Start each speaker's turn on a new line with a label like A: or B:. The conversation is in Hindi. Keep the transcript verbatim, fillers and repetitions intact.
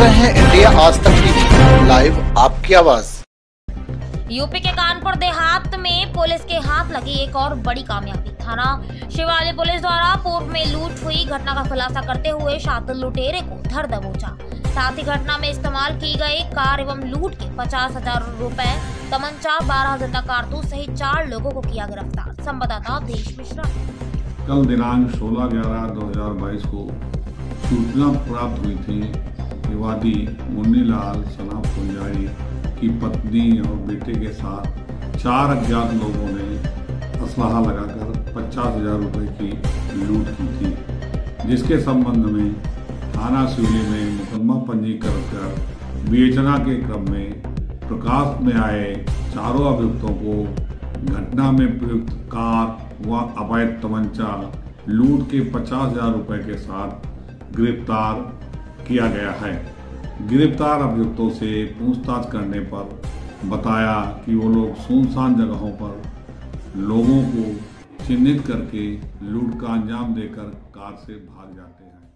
A: रहे हैं इंडिया आज तक टीवी, लाइव आपकी आवाज।
B: यूपी के कानपुर देहात में पुलिस के हाथ लगी एक और बड़ी कामयाबी। थाना शिवालिक पुलिस द्वारा पूर्व में लूट हुई घटना का खुलासा करते हुए शातिर लुटेरे को धर दबोचा। साथ ही घटना में इस्तेमाल की गई कार एवं लूट के पचास हजार रुपए, तमंचा, बारह जिंदा कारतूस सहित चार लोगों को किया गिरफ्तार। संवाददाता देश मिश्रा।
C: कल दिनांक सोलह ग्यारह दो हजार बाईस को सूचना प्राप्त हुई थी कि वादी मुन्नीलाल सना पुंजाई की पत्नी और बेटे के साथ चार अज्ञात लोगों ने असलाहा लगाकर पचास हजार रुपये की लूट की थी, जिसके संबंध में थाना शिवली में मुकदमा पंजीकृत कर विवेचना के क्रम में प्रकाश में आए चारों अभियुक्तों को घटना में प्रयुक्त कार व अवैध तमंचा लूट के पचास हजार रुपये के साथ गिरफ्तार किया गया है। गिरफ्तार अभियुक्तों से पूछताछ करने पर बताया कि वो लोग सुनसान जगहों पर लोगों को चिन्हित करके लूट का अंजाम देकर कार से भाग जाते हैं।